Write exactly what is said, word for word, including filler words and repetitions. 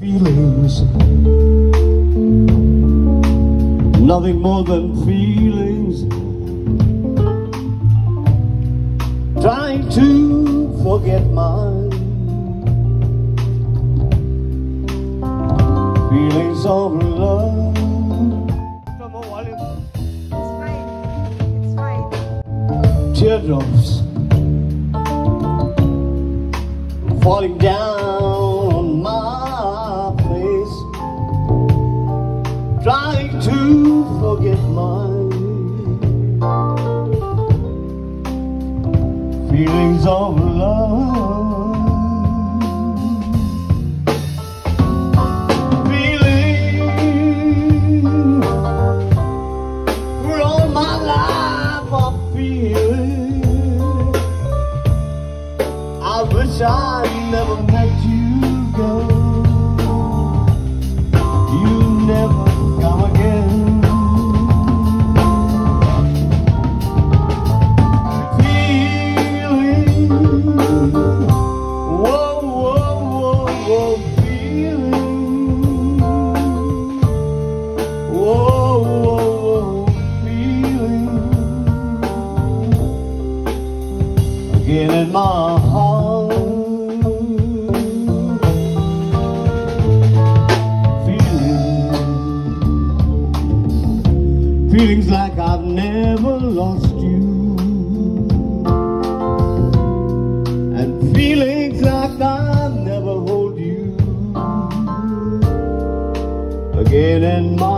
Feelings, nothing more than feelings, trying to forget mine. Feelings of love. Come on, Wally. It's fine. It's fine. Teardrops falling down on my face, trying to forget mine. Feelings of love. Feeling for all my life I'm feeling. I wish I never met you, girl. You never come again. Feeling, whoa, whoa, whoa, whoa, feeling, whoa, whoa, whoa, feeling, again in my heart. Feelings like I've never lost you, and feelings like I've never hold you, again in my